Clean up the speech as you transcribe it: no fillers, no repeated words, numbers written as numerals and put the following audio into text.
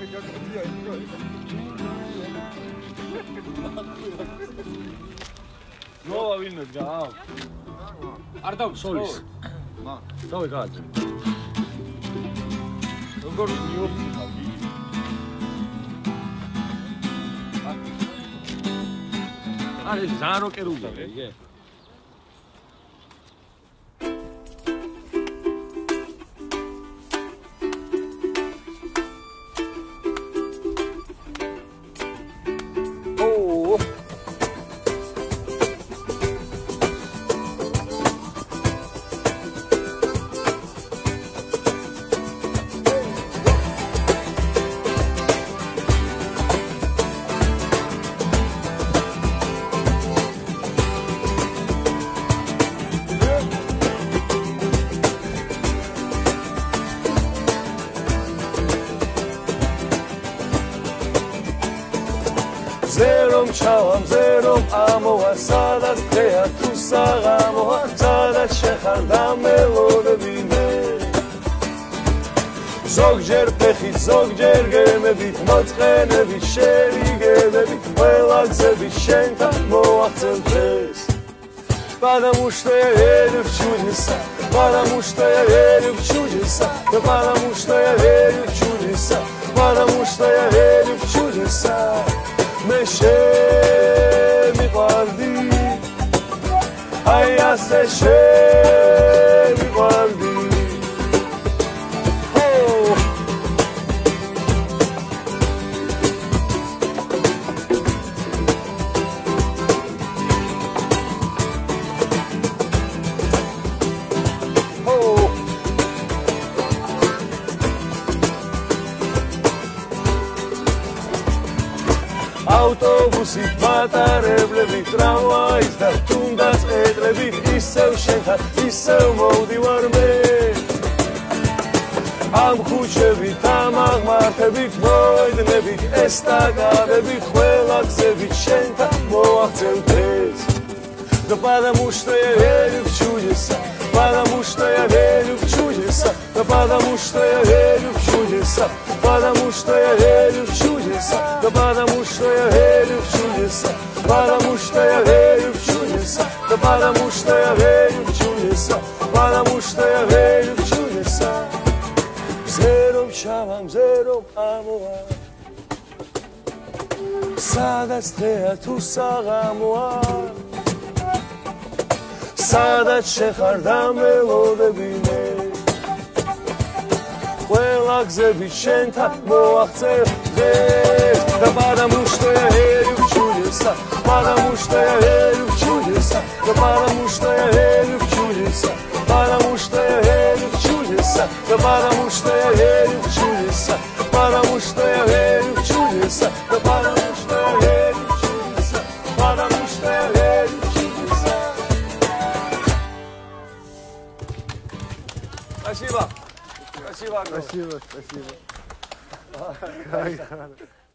ნოვა ვინმე გაავ? არ დავსოლის. დავი გააძე. როგორ მიოხდა? 아니, 자로 깨루자, 이게. 오. ზერომ ჩავამ ზერომ ამოვა სადაც დღეა თუ საღამოა სადაც შეხარდა მელოდები მე ზოგჯერ ფეხით ზოგჯერ გემებით მოწყენებით შერიგებებით ყველა გზებით შენთან მოაღწევ დღეს потому что я верю в чудеса потому что я верю в чудеса потому что я верю в чудеса потому что я верю в чудеса მე შემიყვარდი აი ასე შემიყვარდი ავტობუსით მატარებლებით ტრამვაით და თუნდაც ეტლებით ისევ შენთან ისევ მოვდივარ მე ამ ქუჩებით ამ აღმართებით მოედნებით ესტაკადებით ყველა გზებით შენთან მოაღწევ დღეს да потому что я верю в чудеса потому что я верю в чудеса да потому что я верю в чудеса потому что я верю в чудеса да потому что я верю в чудеса потому что я верю в чудеса да потому что я верю в чудеса потому что я верю в чудеса зером чавам зером амоа სადაც დღეა თუ საღამოა სადაც შეხარდა მელოდები მე ყველა გზებით შენთან მოაღწევ დღეს და потому что я верю в чудеса потому что я верю в чудеса да потому что я верю в чудеса потому что я верю в чудеса да потому что я верю в чудеса потому что я верю в чудеса да потому что я верю в чудеса потому что я верю в чудеса Спасибо. Спасибо. Спасибо.